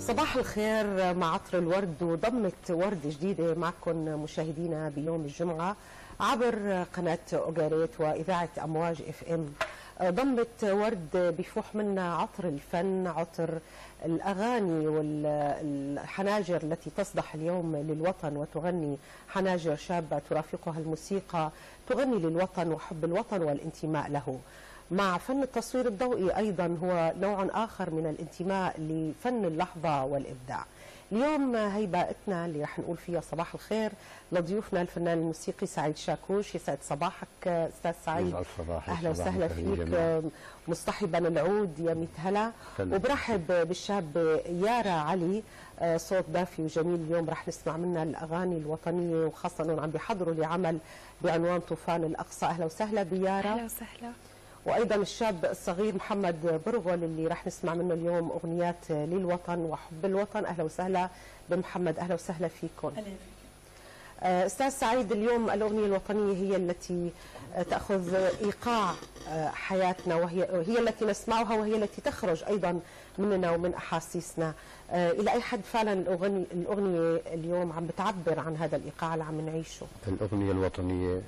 صباح الخير مع عطر الورد وضمة ورد جديدة معكم مشاهدينا بيوم الجمعة عبر قناة أوغاريت وإذاعة أمواج اف ام. ضمة ورد بيفوح منا عطر الفن، عطر الأغاني والحناجر التي تصدح اليوم للوطن وتغني حناجر شابة ترافقها الموسيقى، تغني للوطن وحب الوطن والانتماء له. مع فن التصوير الضوئي أيضا هو نوع آخر من الانتماء لفن اللحظة والإبداع. اليوم هيبقتنا اللي رح نقول فيها صباح الخير لضيوفنا الفنان الموسيقي سعيد شاكوش. يسعد صباحك أستاذ سعيد. أهلا وسهلا فيك، مصطحبا العود يا ميت هلا. وبرحب بالشاب يارا علي، صوت دافي وجميل. اليوم رح نسمع منها الأغاني الوطنية وخاصة أنهم عم بيحضروا لعمل بعنوان طوفان الأقصى. أهلا وسهلا بيارا. أهلا وسهلا. وايضا الشاب الصغير محمد برغل اللي راح نسمع منه اليوم اغنيات للوطن وحب الوطن. اهلا وسهلا بمحمد. اهلا وسهلا فيكم. اهلا فيك. استاذ سعيد، اليوم الاغنيه الوطنيه هي التي تاخذ ايقاع حياتنا، وهي التي نسمعها وهي التي تخرج ايضا مننا ومن احاسيسنا. الى اي حد فعلا الاغنيه اليوم عم بتعبر عن هذا الايقاع اللي عم نعيشه؟ الاغنيه الوطنيه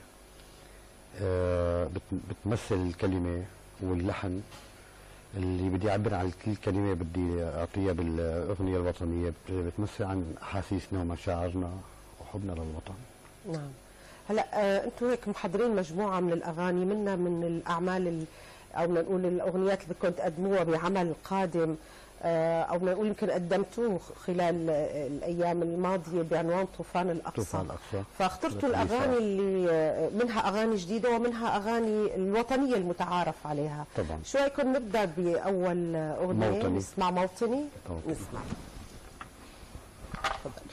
بتمثل الكلمة واللحن اللي بدي أعبر عن كل كلمة بدي أعطيها بالأغنية الوطنية، بتمثل عن أحاسيسنا ومشاعرنا وحبنا للوطن. نعم. هلا أنتم هيك محضرين مجموعة من الأغاني منا من الأعمال أو بدنا نقول الأغنيات اللي بدكم تقدموها بعمل قادم، أو بدنا نقول يمكن قدمتوه خلال الأيام الماضية بعنوان طوفان الأقصى. طوفان الأقصى. فاخترتوا الأغاني اللي منها أغاني جديدة ومنها أغاني الوطنية المتعارف عليها. طبعا. شو رأيكم نبدأ بأول أغنية؟ موطني. نسمع موطني؟ موطني. نسمع. تفضل.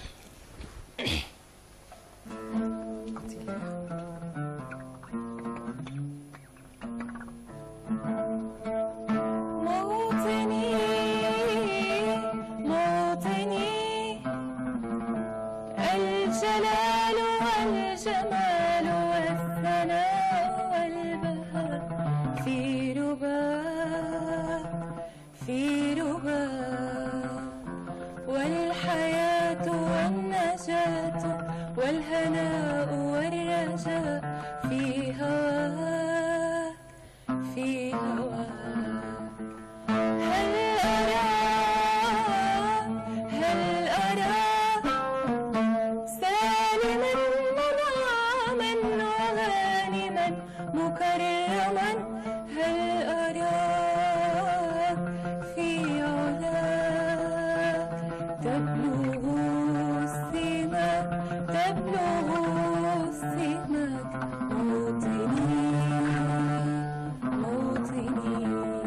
الجلال والجمال والثناء والبهاء في رباك في رباك، والحياة والنجاة والهناء والرجاء في هواك في هواك. مكرما هل أراك في علاك تبلغ السماك تبلغ السماك موطني موطني.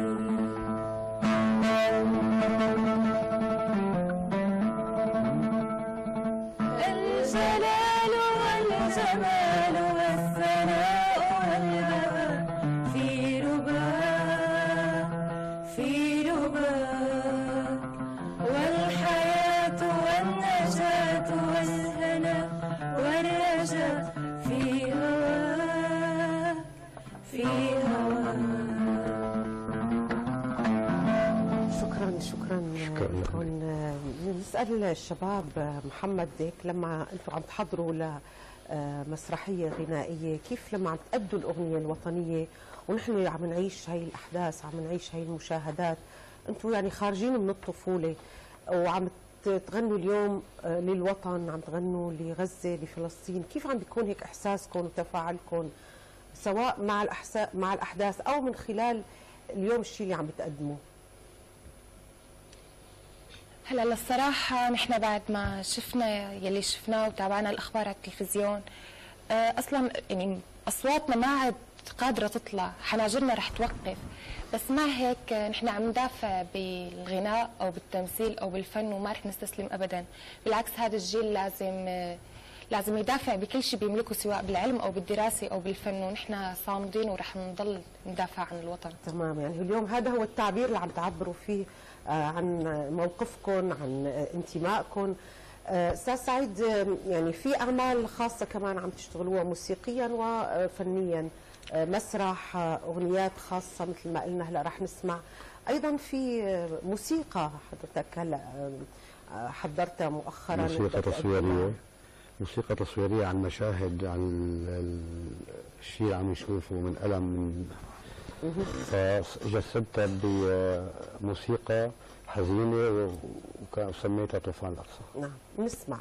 الجلال والجمال والثناء في رباك في رباك، والحياة والنجاة والهنا والرجاء في هواك في هواك. شكرا لكم. نسأل الشباب محمد، هيك لما انتم عم تحضروا مسرحية غنائية، كيف لما عم تأدوا الأغنية الوطنية ونحن عم نعيش هاي الأحداث، عم نعيش هاي المشاهدات، أنتم يعني خارجين من الطفولة وعم تغنوا اليوم للوطن، عم تغنوا لغزة لفلسطين، كيف عم بيكون هيك إحساسكم وتفاعلكم سواء مع الأحداث أو من خلال اليوم الشيء اللي عم بتقدموه؟ هلا للصراحة نحن بعد ما شفنا يلي شفناه وتابعنا الأخبار على التلفزيون، أصلا يعني أصواتنا ما عاد قادرة تطلع، حناجرنا رح توقف، بس مع هيك نحن عم ندافع بالغناء أو بالتمثيل أو بالفن وما رح نستسلم أبدا. بالعكس هذا الجيل لازم يدافع بكل شيء بيملكه سواء بالعلم أو بالدراسة أو بالفن، ونحن صامدين ورح نضل ندافع عن الوطن. تمام، يعني اليوم هذا هو التعبير اللي عم تعبروا فيه عن موقفكم، عن انتمائكم. استاذ سعيد، يعني في اعمال خاصه كمان عم تشتغلوها موسيقيا وفنيا، مسرح، اغنيات خاصه مثل ما قلنا هلا رح نسمع، ايضا في موسيقى حضرتك هلا حضرتها مؤخرا. موسيقى تصويرية عن مشاهد، عن الشيء اللي عم يشوفه من ألم، فجسدتها بموسيقى حزينة وسميتها طوفان الأقصى. نعم، نسمع.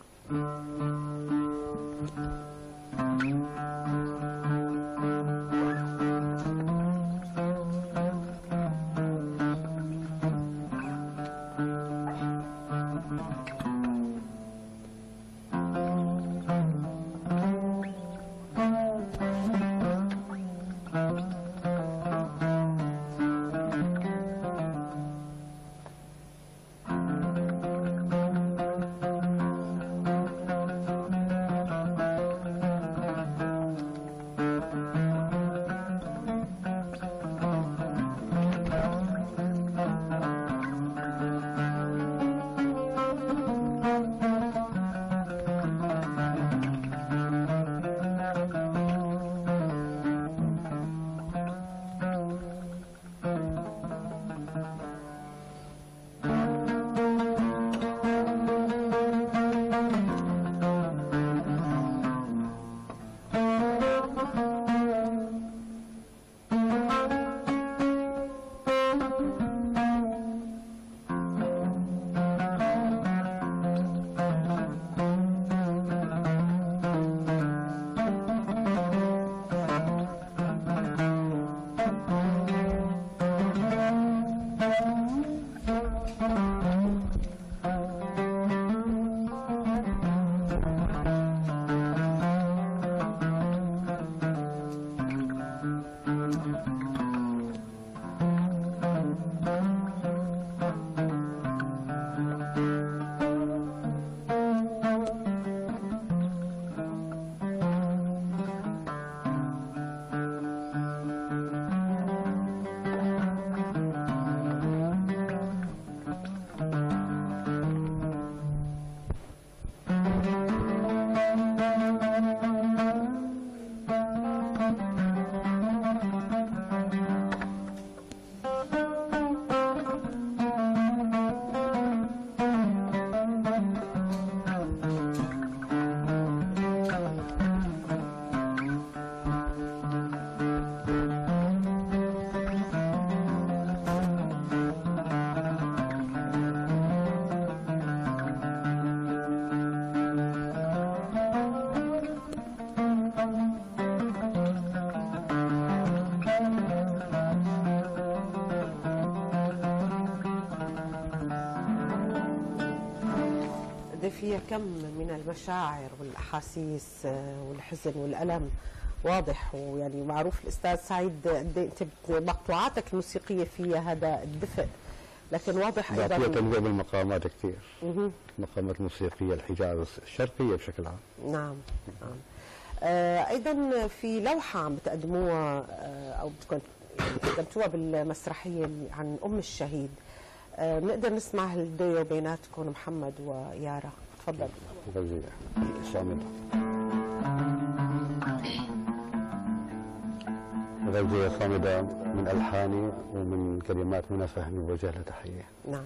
فيها كم من المشاعر والأحاسيس والحزن والألم واضح، ويعني معروف الأستاذ سعيد أنت مقطوعاتك الموسيقية فيها هذا الدفء، لكن واضح أيضا فيها تنوع بالمقامات كثير. المقامات الموسيقية الحجاز الشرقية بشكل عام. نعم. أيضا في لوحة عم بتقدموها أو قدمتوها بالمسرحية عن أم الشهيد، بنقدر نسمع هالديو بيناتكم محمد ويارا، تفضل. غزية صامدة. غزية صامدة من ألحاني ومن كلمات منى فهمي، ووجه لها تحية. نعم.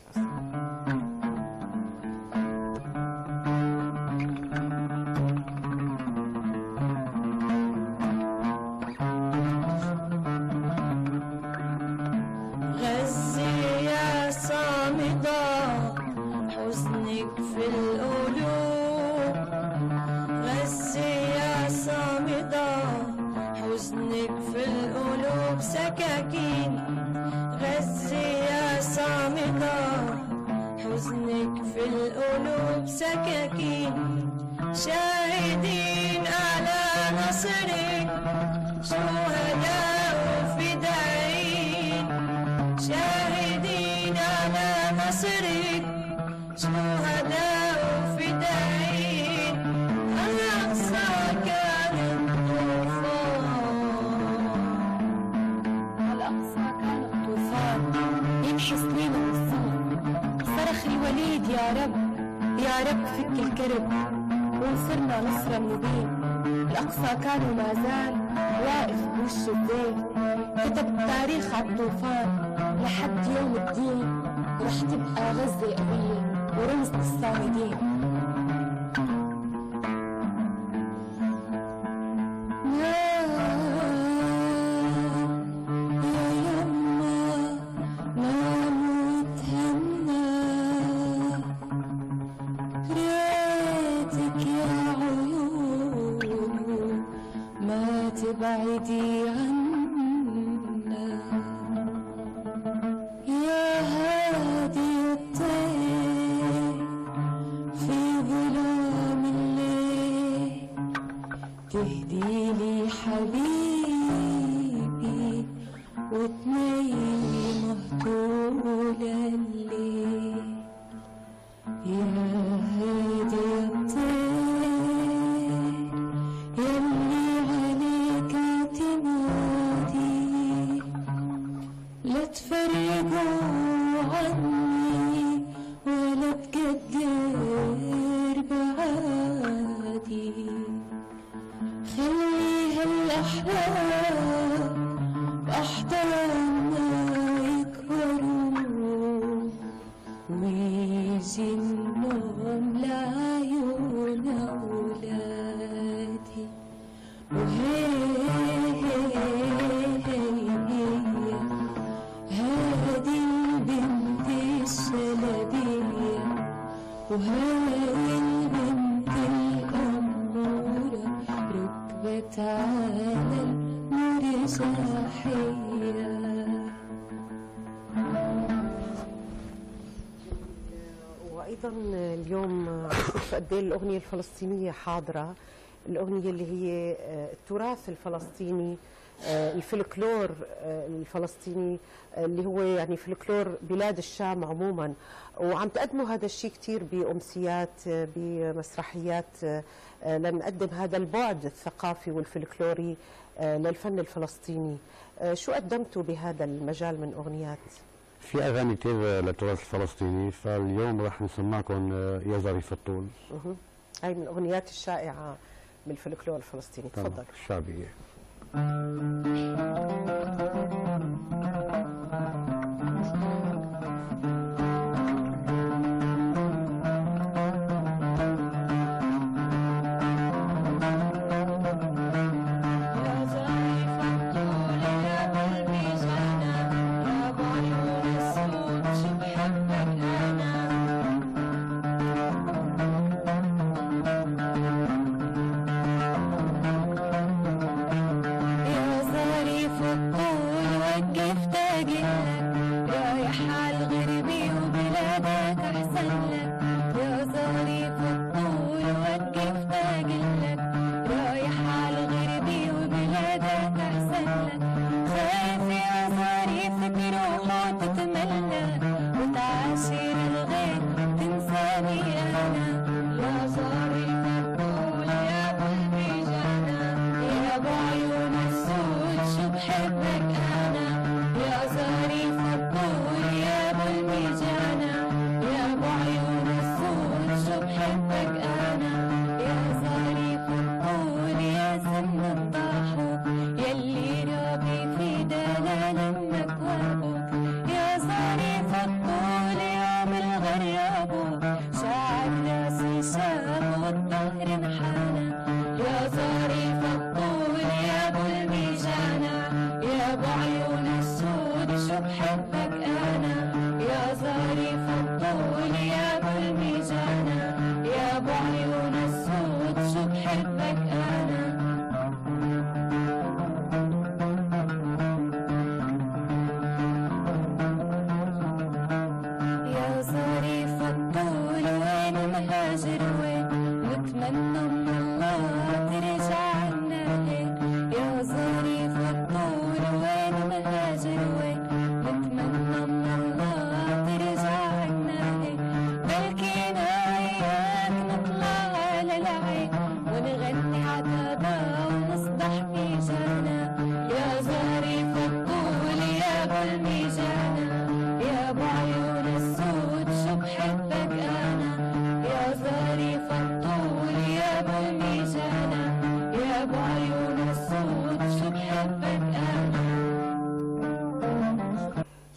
شاهدين على نصرك شهداء وفدائين، شاهدين على نصرك شهداء وفدائين. الأقصى كان الطوفان، الأقصى كان الطوفان يمحي سنين الصمت. صرخ الوليد يا رب يا رب فك الكرب وانصرنا نصرا مبين. الأقصى كان وما زال واقف بوش الزيت، كتب التاريخ على الطوفان لحد يوم الدين رح تبقى غزة قوية. ورمز الصامدين. تبعدي عنا يا هادي الطير في ظلام الليل، تهدي لي حبيبي وتنيمي مهطول الليل. يا هادي الطير يلي عليك اعتمادي، لا تفرقوا عني ولا تقدر بعادي. خلي هالأحلام بأحضاننا يكبروا، ويجي النوم لعيون أولادي. وهي هادي البنت الشلبية، وهاي البنت الأمورة ركبت على المرجحية. وايضا اليوم شوف قد ايه الاغنيه الفلسطينيه حاضره، الاغنيه اللي هي التراث الفلسطيني، الفلكلور الفلسطيني اللي هو يعني فلكلور بلاد الشام عموما، وعم تقدموا هذا الشيء كثير بامسيات بمسرحيات لنقدم هذا البعد الثقافي والفلكلوري للفن الفلسطيني. شو قدمتوا بهذا المجال من اغنيات؟ في اغاني كثير للتراث الفلسطيني، فاليوم راح نسمعكم يا ظريف الطول. هاي من الاغنيات الشائعه بالفلكلور الفلسطيني. تفضل. الشعبيه. يا ظريف الطول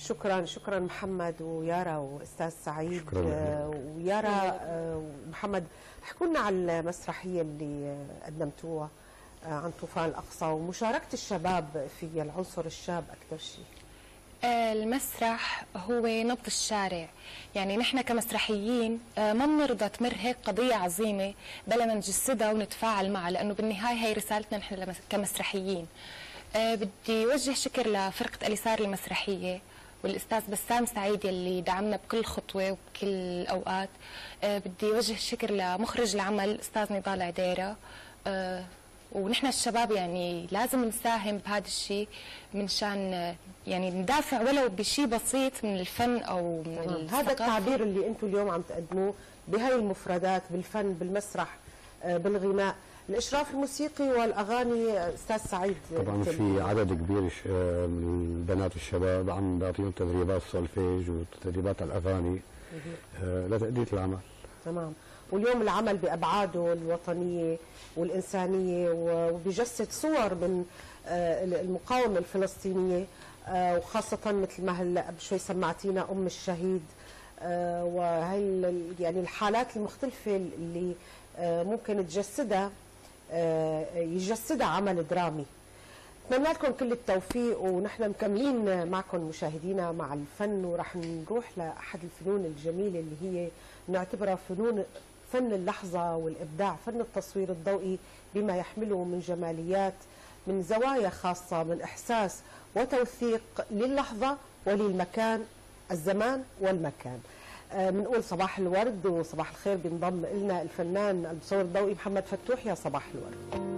شكرا محمد ويارا واستاذ سعيد. شكراً. ويارا ومحمد، احكوا لنا على المسرحيه اللي قدمتوها عن طوفان الاقصى ومشاركه الشباب في العنصر الشاب اكثر شيء. المسرح هو نبض الشارع، يعني نحن كمسرحيين ما بنرضى تمر هيك قضية عظيمة بلا ما نجسدها ونتفاعل معها، لأنه بالنهاية هي رسالتنا نحن كمسرحيين. بدي وجه شكر لفرقة أليسار المسرحية والأستاذ بسام سعيد يلي دعمنا بكل خطوة وبكل الأوقات. بدي وجه شكر لمخرج العمل أستاذ نضال عديرة. ونحن الشباب يعني لازم نساهم بهذا الشيء من شان يعني ندافع ولو بشيء بسيط من الفن او من الثقافة. هذا التعبير اللي انتم اليوم عم تقدموه بهاي المفردات، بالفن، بالمسرح، بالغناء، الاشراف الموسيقي والاغاني. استاذ سعيد، طبعا في عدد كبير من البنات والشباب عم بعطيهم تدريبات سولفيج وتدريبات على الاغاني لتأدية العمل. تمام. واليوم العمل بأبعاده الوطنية والإنسانية وبيجسد صور من المقاومة الفلسطينية، وخاصة مثل ما هلا بشوي سمعتينا أم الشهيد، وهي يعني الحالات المختلفة اللي ممكن تجسدها يجسدها عمل درامي. نتمنى لكم كل التوفيق، ونحن مكملين معكم مشاهدينا مع الفن، ورح نروح لأحد الفنون الجميلة اللي هي نعتبرها فن اللحظة والإبداع، فن التصوير الضوئي بما يحمله من جماليات، من زوايا خاصة، من إحساس وتوثيق للحظة وللمكان، الزمان والمكان. بنقول صباح الورد وصباح الخير. بينضم لنا الفنان المصور الضوئي محمد فتوح. يا صباح الورد.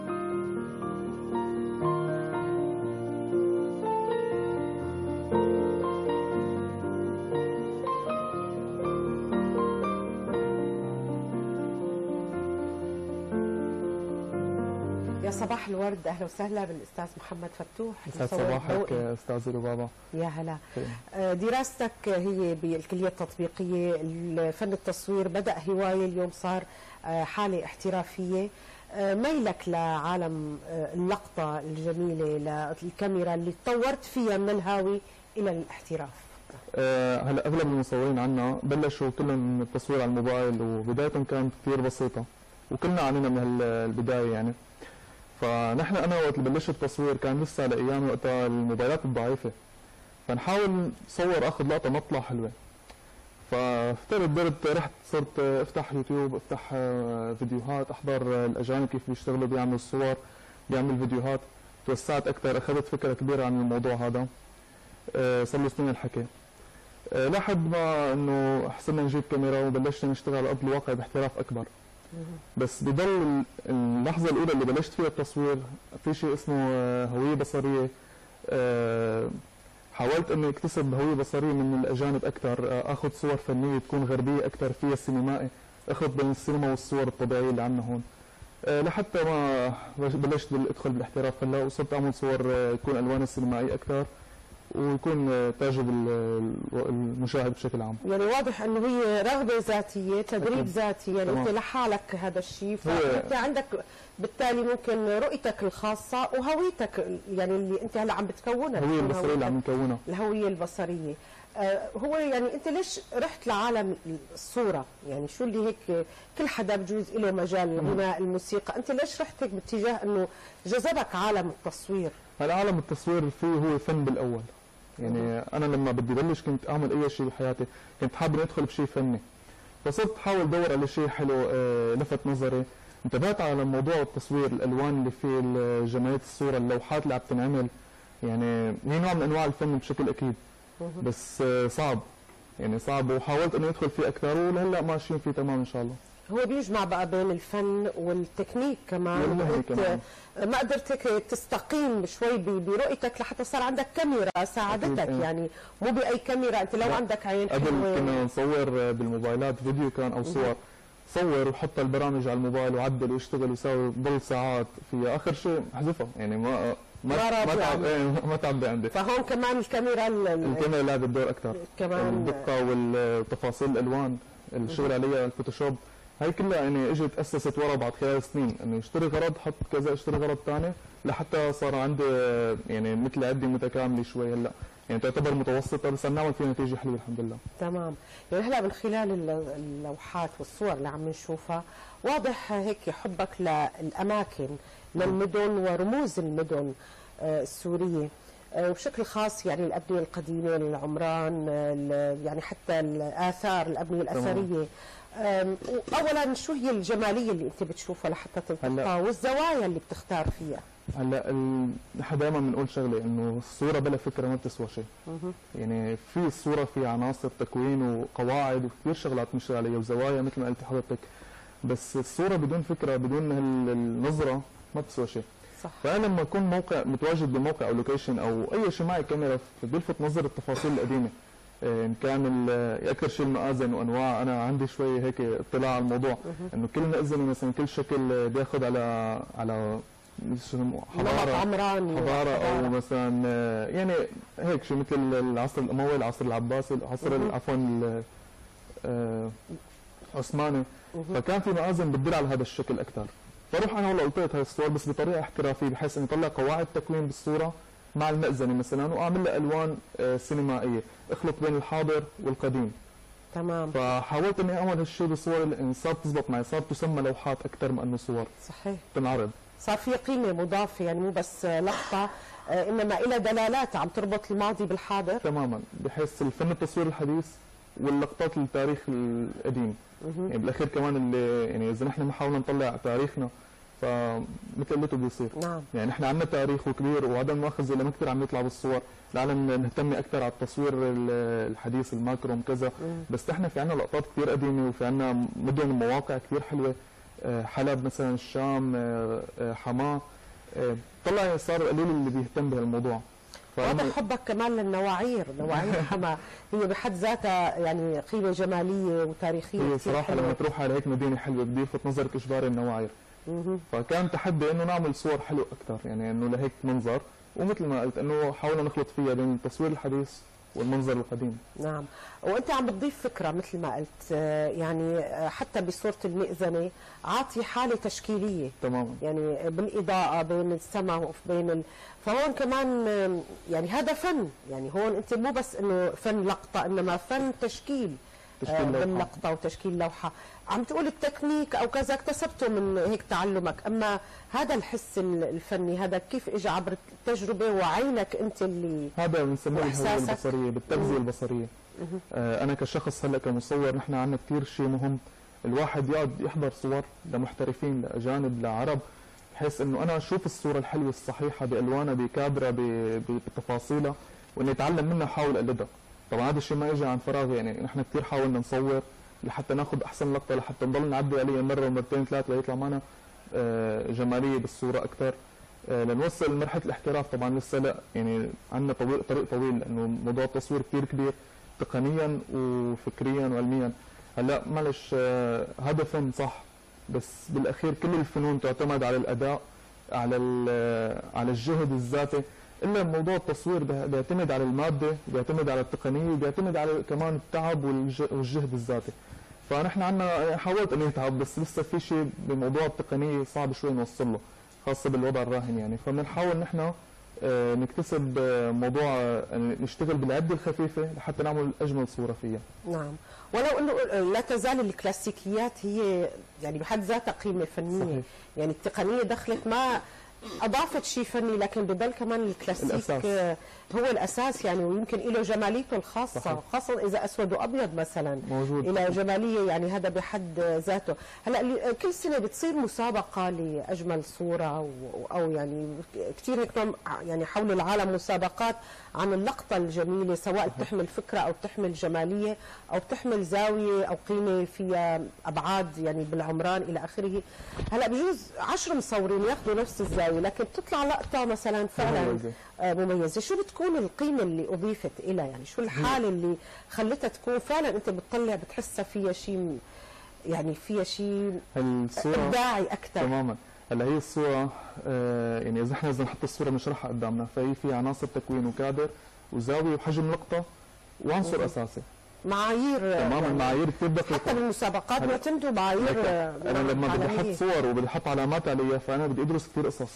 يا صباح الورد، اهلا وسهلا بالاستاذ محمد فتوح. يسعد صباحك استاذ لبابا. يا هلا. دراستك هي بالكليه التطبيقيه، فن التصوير بدا هوايه، اليوم صار حاله احترافيه. ميلك لعالم اللقطه الجميله، للكاميرا اللي تطورت فيها من الهاوي الى الاحتراف. هلا اغلب المصورين عنا بلشوا كلهم التصوير على الموبايل، وبدايتهم كانت كثير بسيطه، وكلنا عانينا من البدايه يعني. فنحن انا وقت اللي بلشت التصوير كان لسه لايامي وقتها الموبايلات الضعيفه، فنحاول صور اخذ لقطه مطلع حلوه. فافترض رحت صرت افتح يوتيوب، افتح فيديوهات، احضر الاجانب كيف بيشتغلوا، بيعملوا الصور، بيعملوا فيديوهات. توسعت اكثر، اخذت فكره كبيره عن الموضوع هذا. صار له سنين الحكي، لحد ما انه حصلنا نجيب كاميرا وبلشنا نشتغل على ارض الواقع باحتراف اكبر. بس بضل اللحظه الاولى اللي بلشت فيها التصوير في شيء اسمه هويه بصريه. حاولت اني اكتسب هويه بصريه من الاجانب اكثر، اخذ صور فنيه تكون غربيه اكثر، فيها سينمائي، اخذ بين السينما والصور الطبيعيه اللي عندنا هون، لحتى ما بلشت ادخل بالاحتراف هلا، وصرت اعمل صور يكون الوان السينمائيه اكثر ويكون تعجب المشاهد بشكل عام. يعني واضح انه هي رغبه ذاتيه، تدريب ذاتي، يعني انت لحالك هذا الشيء، فانت عندك بالتالي ممكن رؤيتك الخاصه وهويتك يعني اللي انت هلا عم بتكونها، الهويه البصريه اللي عم نكونها. الهويه البصريه. هو يعني انت ليش رحت لعالم الصوره؟ يعني شو اللي هيك كل حدا بجوز له مجال، الغناء، الموسيقى، انت ليش رحت هيك باتجاه انه جذبك عالم التصوير؟ هلا عالم التصوير فيه هو فن بالاول. يعني انا لما بدي بلش كنت اعمل اي شيء بحياتي كنت حابب ادخل بشيء فني، فصرت احاول ادور على شيء حلو لفت نظري. انتبهت على موضوع التصوير، الالوان اللي فيه، جماليه الصوره، اللوحات اللي عم تنعمل، يعني هي نوع من انواع الفن بشكل اكيد، بس صعب، يعني صعب، وحاولت اني ادخل فيه اكثر، ولهلا ماشيين فيه تمام ان شاء الله. هو بيجمع بقى بين الفن والتكنيك كمان. ما قدرت تستقيم شوي برؤيتك لحتى صار عندك كاميرا ساعدتك، يعني مو باي كاميرا، انت لو عندك عين قبل كنا نصور بالموبايلات فيديو كان او صور، صور وحط البرامج على الموبايل وعدل واشتغل وساوي، ضل ساعات في اخر شيء احذفها، يعني ما تعبي عندي. فهون كمان الكاميرا لعبت دور اكثر، كمان الدقه والتفاصيل، الالوان، الشغل عليها، الفوتوشوب، هي كلها يعني اجت اسست ورا بعض خلال سنين، اني اشتري غرض حط كذا، اشتري غرض ثاني، لحتى صار عندي يعني مثل عدة متكامله شوي. هلا يعني تعتبر متوسطه بس عم نعمل فيها نتيجه حلوه الحمد لله. تمام. يعني هلا من خلال اللوحات والصور اللي عم نشوفها واضح هيك حبك للاماكن، للمدن ورموز المدن السوريه، وبشكل خاص يعني الابنيه القديمه، العمران، يعني حتى الاثار، الابنيه الاثريه. اولا شو هي الجماليه اللي انت بتشوفها لحتى تلتقطها، والزوايا اللي بتختار فيها؟ هلا نحن دائما بنقول شغله انه الصوره بلا فكره ما بتسوى شيء. يعني في الصوره في عناصر تكوين وقواعد وكثير شغلات نشتغل عليها وزوايا مثل ما قلتي حضرتك، بس الصوره بدون فكره بدون النظره ما بتسوى شيء. صح. فانا لما اكون موقع متواجد بموقع او لوكيشن او اي شيء معي كاميرا بيلفت نظر التفاصيل القديمه، ان كان اكثر شيء المآذن وانواع. انا عندي شوي هيك اطلاع على الموضوع انه كل مأذنه مثلا كل شكل بياخذ على حضاره او مثلا يعني هيك شيء مثل العصر الاموي، العصر العباسي، العصر عفوا العثماني. فكان في مآذن بتدل على هذا الشكل اكثر. فاروح انا والله التقط هاي الصور بس بطريقه احترافيه بحيث اني اطلع قواعد تكوين بالصوره مع المأذنه مثلا واعمل لها الوان سينمائيه، اخلط بين الحاضر والقديم. تمام. فحاولت اني اعمل هالشيء بالصور اللي صارت تزبط معي، صارت تسمى لوحات اكثر من انه صور. صحيح. تنعرض. صار في قيمه مضافه، يعني مو بس لقطه، انما لها دلالات عم تربط الماضي بالحاضر. تماما، بحيث الفن التصوير الحديث واللقطات التاريخ القديم. يعني بالاخير كمان اللي يعني اذا نحن ما حاولنا نطلع تاريخنا فمثل قلته بيصير. نعم. يعني نحن عندنا تاريخ كبير وعدم مؤاخذه لما كثير عم يطلع بالصور، العالم نهتم اكثر على التصوير الحديث الماكروم كذا، بس نحن في عندنا لقطات كثير قديمه وفي عندنا مدن ومواقع كثير حلوه، حلب مثلا، الشام، حماه. طلع صار قليل اللي بيهتم بهالموضوع. واضح حبك كمان للنواعير، نواعير حما هي بحد ذاتها يعني قيمه جماليه وتاريخيه. هي صراحه لما تروح على هيك مدينه حلوه بده يلفت نظرك اجباري النواعير. فكان تحدي انه نعمل صور حلوه اكثر، يعني انه لهيك منظر، ومثل ما قلت انه حاولنا نخلط فيها بين التصوير الحديث والمنظر القديم. نعم. وانت عم بتضيف فكره مثل ما قلت، يعني حتى بصوره المئذنه عاطي حاله تشكيليه. تماما. يعني بالاضاءه بين السماء وبين فهون كمان يعني هذا فن، يعني هون انت مو بس انه فن لقطه انما فن تشكيل باللقطه وتشكيل لوحه. عم تقول التكنيك او كذا اكتسبته من هيك تعلمك، اما هذا الحس الفني هذا كيف اجى عبر التجربه وعينك انت اللي هذا بنسميه الهويه البصريه، بالتغذيه البصريه. انا كشخص هلا كمصور نحن عندنا كثير شيء مهم، الواحد يقعد يحضر صور لمحترفين لاجانب لعرب بحيث انه انا اشوف الصوره الحلوه الصحيحه بالوانها بكادرها بتفاصيلها واني اتعلم منها احاول اقلدها. طبعا هذا الشيء ما اجى عن فراغ، يعني نحن كثير حاولنا نصور لحتى ناخذ احسن لقطه، لحتى نضل نعدل عليها مره ومرتين ثلاثه ليطلع معنا جماليه بالصوره اكثر. لنوصل لمرحله الاحتراف طبعا لسه لا، يعني عندنا طريق طويل لانه موضوع التصوير كثير كبير تقنيا وفكريا وعلميا. هلا معلش هذا فن صح، بس بالاخير كل الفنون تعتمد على الاداء، على الجهد الذاتي، الا موضوع التصوير بيعتمد على الماده، بيعتمد على التقنيه، بيعتمد على كمان التعب والجهد الذاتي. فنحن عندنا حاولت اني اتعب بس لسه في شيء بموضوع التقنيه صعب شوي نوصل له، خاصه بالوضع الراهن يعني. فبنحاول نحن نكتسب موضوع نشتغل بالعده الخفيفه لحتى نعمل اجمل صوره فيها. نعم. ولو انه لا تزال الكلاسيكيات هي يعني بحد ذاتها قيمه فنيه. صحيح. يعني التقنيه دخلت ما اضافت شيء فني، لكن بضل كمان الكلاسيك الأساس. هو الاساس يعني، ويمكن له جماليته الخاصه. صحيح. خاصه اذا اسود وابيض مثلا موجود. له جماليه يعني هذا بحد ذاته. هلا كل سنه بتصير مسابقه لاجمل صوره او يعني كثير هيك يعني حول العالم مسابقات عن اللقطه الجميله، سواء بتحمل فكره او بتحمل جماليه او بتحمل زاويه او قيمه فيها ابعاد يعني بالعمران الى اخره. هلا بجوز 10 مصورين ياخذوا نفس الزاويه لكن تطلع لقطه مثلا فعلا مميزه. شو بتكون القيمه اللي اضيفت لها؟ يعني شو الحاله اللي خلتها تكون فعلا انت بتطلع بتحسها فيها شيء، يعني فيها شيء ابداعي اكثر؟ تماما. هلا هي الصوره يعني اذا احنا نحط الصوره بنشرحها قدامنا، فهي فيها عناصر تكوين وكادر وزاويه وحجم لقطه وعنصر اساسي. معايير تماما يعني معايير كثير دقيقه. حتى بالمسابقات بيعتمدوا معايير. انا لما بدي احط صور وبدي احط علامات عليها فانا بدي ادرس كثير قصص.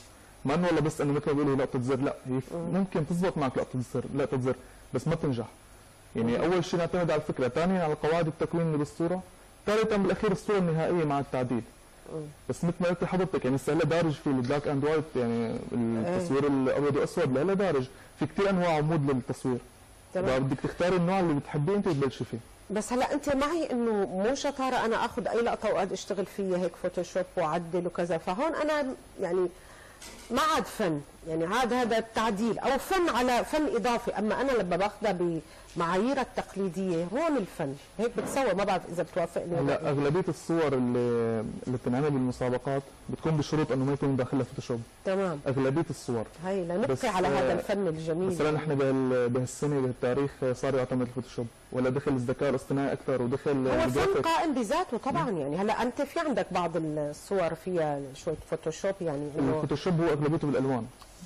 ما انه والله بس انه مثل ما بيقولوا لقطه زر، لا هي ممكن تزبط معك لقطه زر بس ما تنجح. يعني اول شيء نعتمد على الفكره، ثانيا على قواعد التكوين اللي بالصوره، ثالثا بالاخير الصوره النهائيه مع التعديل. بس مثل ما قلت لحضرتك يعني هلا دارج في البلاك اند وايت، يعني التصوير الابيض واسود هلا دارج في كثير انواع عمود للتصوير. تمام. بدك تختاري النوع اللي بتحبيه انت وتبلشي فيه. بس هلا انت معي انه مو شطاره انا اخذ اي لقطه واقعد اشتغل فيها هيك فوتوشوب واعدل وكذا، فهون انا يعني ما عاد فن، يعني عاد هذا التعديل او فن على فن اضافي. اما انا لما باخذها بمعاييرها التقليديه هون الفن، هيك بتصور. ما بعرف اذا بتوافقني. هلا اغلبيه الصور اللي بتنعمل بالمسابقات بتكون بشروط انه ما يكون داخلها فوتوشوب. تمام. اغلبيه الصور هي لنبقي على هذا الفن الجميل. مثلا نحن بهالسنه بهالتاريخ صار يعتمد الفوتوشوب، ولا دخل الذكاء الاصطناعي اكثر ودخل هو الفن قائم بذاته طبعا. يعني هلا انت في عندك بعض الصور فيها شويه فوتوشوب، يعني الفوتوشوب هو اغلبيته بالالوان،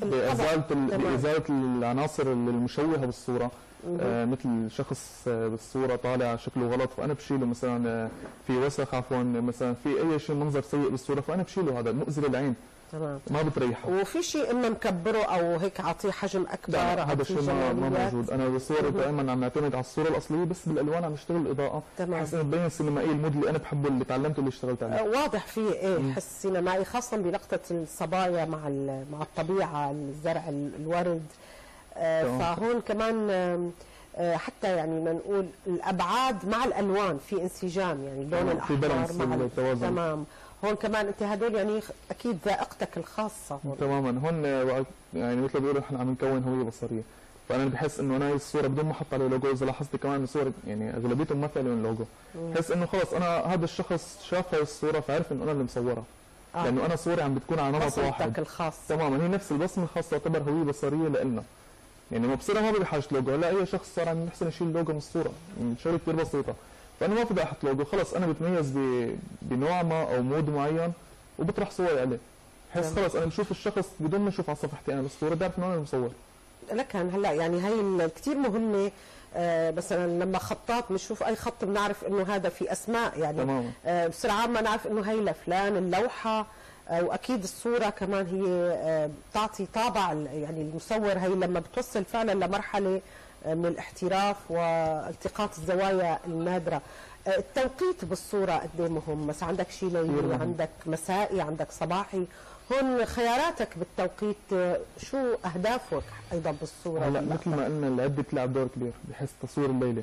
بازاله العناصر المشوهه بالصوره. مثل شخص بالصوره طالع شكله غلط فانا بشيله، مثلا في وسخ عفوا، مثلا في اي شيء منظر سيء بالصوره فانا بشيله، هذا مؤذي للعين. تمام. ما بتريحه. وفي شيء اما مكبره او هيك اعطيه حجم اكبر؟ هذا الشيء ما موجود. انا بالصور دائما عم نعتمد على الصوره الاصليه، بس بالالوان عم نشتغل الاضاءه بحيث انه تبين سينمائي المود اللي انا بحبه اللي تعلمته اللي اشتغلت عليه. واضح فيه ايه حس سينمائي، خاصه بلقطه الصبايا مع الطبيعه، الزرع، الورد. فهون كمان حتى يعني ما نقول الابعاد مع الالوان في انسجام، يعني اللون الاحمر مع التوازن. تمام. هون كمان انت هدول يعني اكيد ذائقتك الخاصه هون. تماما. هون يعني مثل ما بيقولوا احنا عم نكون هويه بصريه، فانا بحس انه انا الصوره بدون ما احط عليه لوجو، اذا لاحظتي كمان الصور يعني اغلبيتهم ما في عليهم لوجو، بحس انه خلص انا هذا الشخص شاف هاي الصوره فعرف انه انا اللي مصورها. لانه انا صوري عم بتكون على نمط واحد الخاص. تماما، هي نفس البصمه الخاصه، تعتبر هويه بصريه لنا. يعني ما بصير ما بحاجه لوجو، لا اي شخص صار عم يحسن يشيل لوجو من الصوره، شغله كثير بسيطه. فانا ما بدي احط لوجو، خلص انا بتميز بنوع ما او مود معين وبطرح صوري عليه، بحس خلص انا بشوف الشخص بدون ما اشوف على صفحتي انا بالصوره بعرف انه انا المصور. لكن هلا يعني هي كثير مهمه. مثلا لما خطاط بنشوف اي خط بنعرف انه هذا في اسماء، يعني بسرعه ما نعرف انه هي لفلان اللوحه. واكيد الصوره كمان هي بتعطي طابع، يعني المصور هي لما بتوصل فعلا لمرحله من الاحتراف والتقاط الزوايا النادره. التوقيت بالصوره قد ايه مهم؟ مثلا عندك شيء ليلي، عندك مسائي، عندك صباحي. هون خياراتك بالتوقيت، شو اهدافك ايضا بالصوره؟ هلا مثل ما قلنا العده بتلعب دور كبير بحس تصوير الليله.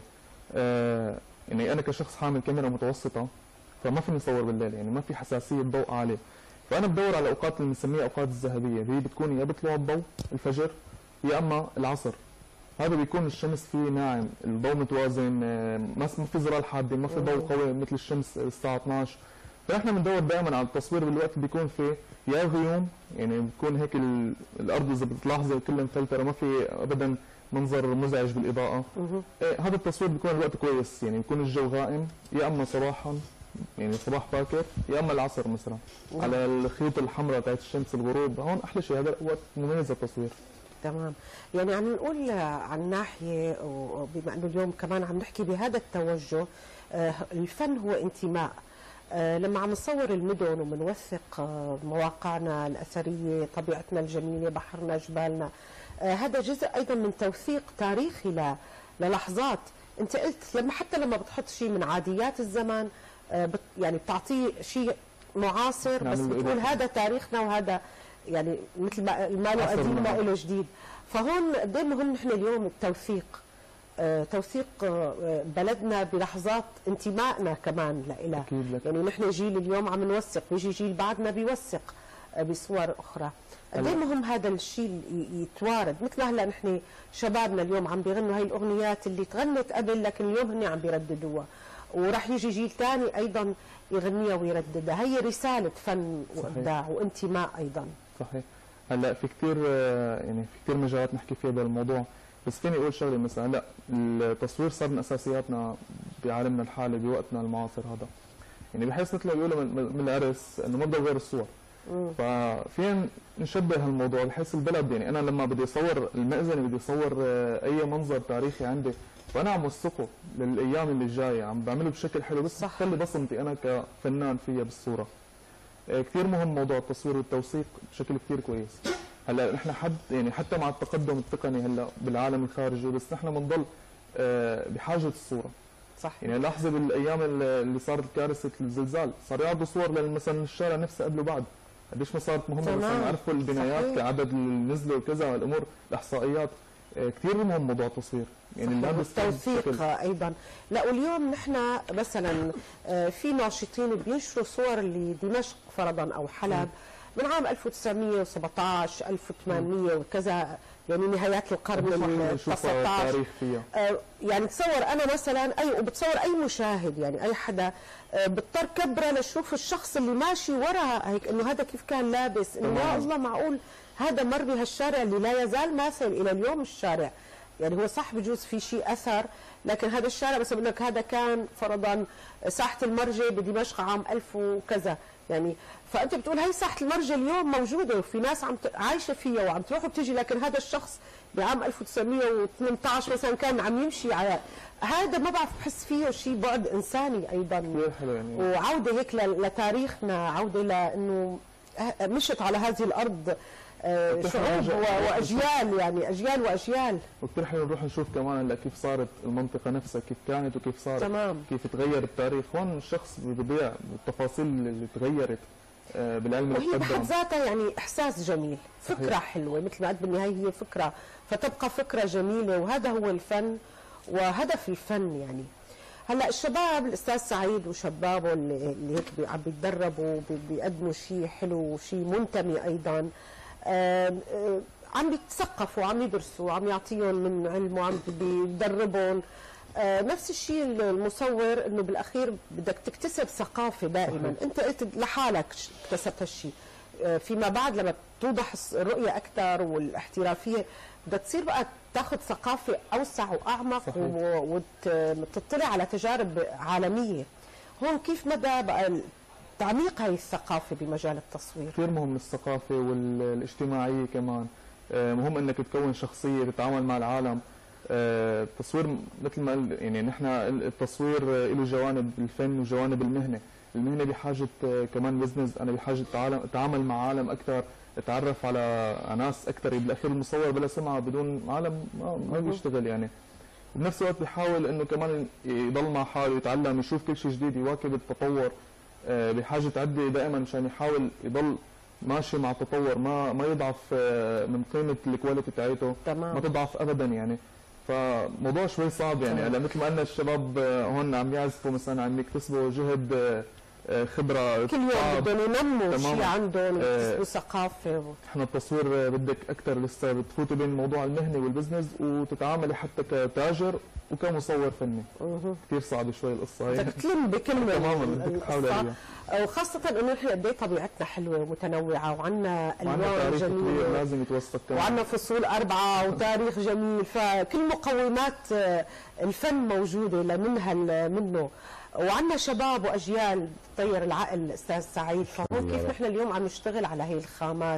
يعني انا كشخص حامل كاميرا متوسطه فما فيني اصور بالليل، يعني ما في حساسيه ضوء عاليه، فانا بدور على اوقات اللي بنسميها اوقات الذهبيه، هي بتكون يا بطلوع الضوء الفجر يا اما العصر. هذا بيكون الشمس فيه ناعم، الضوء متوازن، ما في ظلال حاده، ما في ضوء قوي مثل الشمس الساعه 12. فاحنا بندور دائما على التصوير بالوقت اللي بيكون فيه يا غيوم، يعني بتكون هيك الارض اذا بتلاحظي كلها مفلتره، ما في ابدا منظر مزعج بالاضاءه. هذا التصوير بيكون الوقت كويس، يعني بيكون الجو غائم، يا اما صباحا يعني صباح باكر يا اما العصر مثلا على الخيوط الحمراء تاعت الشمس الغروب. هون احلى شيء، هذا وقت مميز للتصوير. تمام. يعني عم نقول عن ناحيه، وبما انه اليوم كمان عم نحكي بهذا التوجه، الفن هو انتماء. لما عم نصور المدن ومنوثق مواقعنا الاثريه، طبيعتنا الجميله، بحرنا، جبالنا، هذا جزء ايضا من توثيق تاريخي للحظات. انت قلت حتى لما بتحط شيء من عاديات الزمان يعني بتعطيه شيء معاصر، بس بتقول هذا تاريخنا وهذا يعني مثل ما له قديم ما له جديد. فهون قد ايه مهم نحن اليوم التوثيق، توثيق بلدنا بلحظات انتمائنا كمان لها. يعني نحن جيل اليوم عم نوثق، بيجي جيل بعدنا بيوثق بصور اخرى. قد ايه مهم هذا الشيء يتوارد. مثل هلا نحن شبابنا اليوم عم بيغنوا هاي الاغنيات اللي تغنت قبل، لكن اليوم هن عم بيرددوها، وراح يجي جيل ثاني ايضا يغنيها ويرددها. هي رساله فن وابداع وانتماء ايضا. صحيح. هلا في كثير يعني في كثير مجالات نحكي فيها بهالموضوع، بس فيني اقول شغله مثلا لا التصوير صار من اساسياتنا بعالمنا الحالي بوقتنا المعاصر هذا. يعني بحس مثل ما بيقولوا من العرس انه ما بدها غير الصور. ففين نشبه هالموضوع بحس البلد، يعني انا لما بدي اصور المأذنه، بدي اصور اي منظر تاريخي عندي، فانا عم وثقه للايام اللي جايه، عم بعمله بشكل حلو، بس خلي بصمتي انا كفنان فيها بالصوره. كثير مهم موضوع التصوير والتوثيق بشكل كثير كويس. هلا نحن حتى مع التقدم التقني هلا بالعالم الخارجي، بس نحن بنضل بحاجه الصوره. صح. يعني لاحظي بالايام اللي صارت كارثه الزلزال صار يعرضوا صور مثلا الشارع نفسه قبل وبعد، قديش ما صارت مهمه، بس عرفوا البنايات صحيح. كعدد اللي نزلوا وكذا والامور الاحصائيات. كثير مهم موضوع التصوير، يعني التوثيق ايضا. لا واليوم نحن مثلا في ناشطين بينشروا صور لدمشق فرضا او حلب من عام 1917 1800 وكذا، يعني نهايات القرن ال 19 يعني تصور انا مثلا وبتصور اي مشاهد، يعني اي حدا بضطر كبره لشوف الشخص اللي ماشي ورا هيك، انه هذا كيف كان لابس، انه يا الله معقول هذا مر بهالشارع اللي لا يزال ماثل الى اليوم الشارع. يعني هو صح بجوز في شيء اثر، لكن هذا الشارع بس بقول لك هذا كان فرضا ساحه المرجة بدمشق عام 1000 وكذا، يعني فانت بتقول هي ساحه المرجة اليوم موجوده وفي ناس عايشه فيها وعم تروح وبتجي، لكن هذا الشخص بعام 1918 مثلا كان عم يمشي على هذا، ما بعرف بحس فيه شيء بعد انساني ايضا يعني. وعوده هيك لتاريخنا، عوده لانه مشت على هذه الارض شعوب واجيال، يعني اجيال واجيال. وكثير حلو نروح نشوف كمان هلا كيف صارت المنطقه نفسها، كيف كانت وكيف صارت. تمام. كيف تغير التاريخ، هون الشخص بيضيع بالتفاصيل اللي تغيرت بالعلم وهي بحد ذاتها يعني احساس جميل، فكره صحيح. حلوه مثل ما قلت بالنهايه هي فكره، فتبقى فكره جميله، وهذا هو الفن وهدف الفن. يعني هلا الشباب الاستاذ سعيد وشبابه اللي هيك عم بيتدربوا بيقدموا شيء حلو وشيء منتمي ايضا، عم بيتثقفوا، عم يدرسوا، عم يعطيهم من علم وعم بيدربهم. نفس الشيء المصور، انه بالاخير بدك تكتسب ثقافه دائما. انت قلت لحالك اكتسبت هالشيء، فيما بعد لما توضح الرؤيه اكثر والاحترافيه بدك تصير بقى تاخذ ثقافه اوسع واعمق وتطلع على تجارب عالميه. هون كيف مدى بقى تعميق هذه الثقافه بمجال التصوير؟ كثير مهم الثقافه والاجتماعيه كمان. مهم انك تكون شخصيه تتعامل مع العالم. التصوير مثل ما يعني نحن التصوير له جوانب الفن وجوانب المهنه. المهنه بحاجه كمان بزنس، انا بحاجه اتعامل مع عالم اكثر، اتعرف على ناس اكثر. بالاخير المصور بلا سمعه بدون عالم ما بيشتغل يعني. وبنفس الوقت بيحاول انه كمان يضل مع حاله، يتعلم، يشوف كل شيء جديد، يواكب التطور. بحاجه تعدي دائما مشان يحاول يضل ماشي مع التطور، ما يضعف من قيمه الكواليتي تاعته، ما تضعف ابدا يعني. فموضوع شوي صعب يعني. هلا مثل ما قلنا الشباب هون عم يعزفوا مثلا، عم يكتسبوا جهد، خبره كل يوم بدهم ينموا شيء عندهم ويكتسبوا ثقافه. احنا التصوير بدك اكثر لسه بتفوتي بين الموضوع المهني والبزنس، وتتعاملي حتى كتاجر وكمصور فني. كثير صعبه شوي القصه هي، بدك تلم بكلمه تماما بدك تحاولي، وخاصه انه نحن قد ايه طبيعتنا حلوه ومتنوعه، وعندنا الوان جميله لازم يتوثق كمان، وعندنا فصول 4 وتاريخ جميل، فكل مقومات الفن موجوده لننهل منه. وعندنا شباب واجيال تطير العقل استاذ سعيد، فهون كيف نحن اليوم عم نشتغل على هي الخامات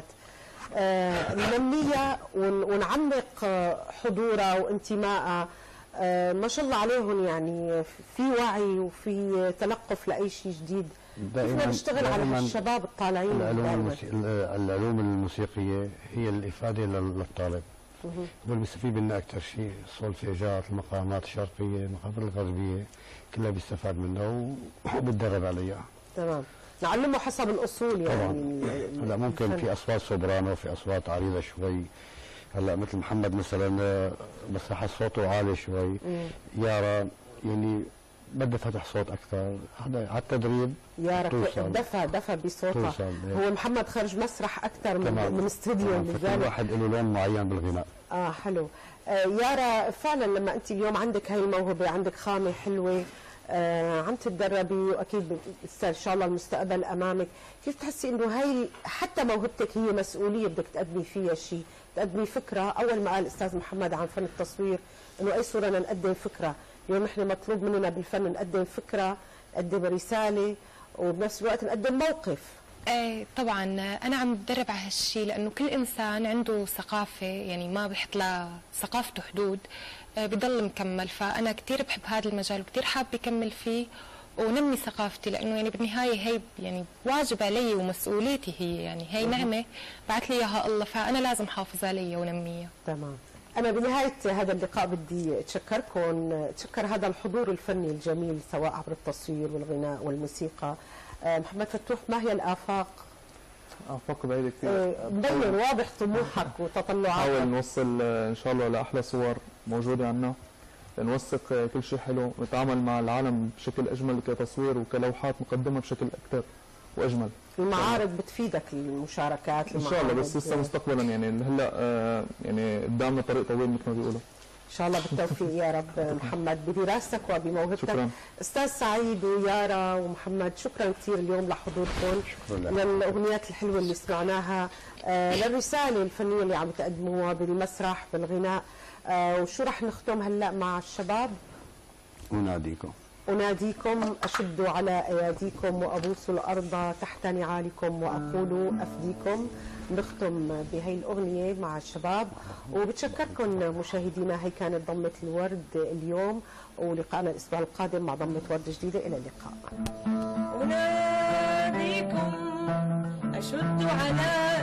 ننميها ونعمق حضورها وانتمائها. ما شاء الله عليهم، يعني في وعي وفي تلقف لاي شيء جديد. كيف نشتغل على الشباب الطالعين؟ العلوم الموسيقيه هي الافاده للطالب، دول بيستفيد منها اكثر شيء. السولفيجات، المقامات الشرقيه، المقامات الغربيه، كلها بيستفاد منها وبتدرب عليها. تمام، نعلمه حسب الاصول يعني. طبعا. هلا ممكن في اصوات سوبرانو، في اصوات عريضه شوي. هلا مثل محمد مثلا بس لاحظ صوته عالي شوي. يارا يعني بدها فتح صوت اكثر، هذا على التدريب. يارا دفى بصوتها. هو محمد خرج مسرح اكثر من استوديو. كل واحد له لون معين بالغناء. حلو. يارا فعلا لما انت اليوم عندك هاي الموهبه، عندك خامه حلوه، عم تتدربي، واكيد ان شاء الله المستقبل امامك، كيف تحسي انه هاي حتى موهبتك هي مسؤوليه بدك تقدمي فيها شيء، تقدمي فكره؟ اول ما قال الاستاذ محمد عن فن التصوير انه اي صوره نقدم فكره، اليوم نحن مطلوب مننا بالفن نقدم فكره، نقدم رساله، وبنفس الوقت نقدم موقف. ايه طبعا انا عم بتدرب على هالشيء، لانه كل انسان عنده ثقافه، يعني ما بيحط لثقافته حدود، بضل مكمل. فانا كثير بحب هذا المجال وكثير حابه اكمل فيه، ونمي ثقافتي، لانه يعني بالنهايه هي يعني واجب علي ومسؤوليتي، هي يعني هي نعمه بعث لي اياها الله، فانا لازم احافظ عليها ونميها. تمام. أنا بنهاية هذا اللقاء بدي أتشكركم، أتشكر هذا الحضور الفني الجميل سواء عبر التصوير والغناء والموسيقى. محمد فتوح، ما هي الآفاق؟ آفاق بعيدة كثير. مبين واضح طموحك وتطلعاتك. نحاول نوصل إن شاء الله لأحلى صور موجودة عنا، نوثق كل شيء حلو، نتعامل مع العالم بشكل أجمل كتصوير وكلوحات مقدمة بشكل أكثر وأجمل. المعارض بتفيدك المشاركات ان شاء الله، بس لسه مستقبلا يعني هلا يعني قدامنا طريق طويل مثل ما بيقولوا. ان شاء الله بالتوفيق يا رب محمد بدراستك وبموهبتك. شكرا. استاذ سعيد ويارا ومحمد، شكرا كثير اليوم لحضوركم، للاغنيات الحلوه اللي سمعناها، للرساله الفنيه اللي عم تقدموها بالمسرح بالغناء. وشو رح نختم هلا مع الشباب؟ أناديكم أشدوا على أياديكم وأبوسوا الأرض تحت نعالكم وأقول أفديكم. نختم بهي الأغنية مع الشباب، وبتشكركم مشاهدينا. هي كانت ضمة الورد اليوم، ولقاءنا الأسبوع القادم مع ضمة ورد جديدة. إلى اللقاء. أناديكم أشد على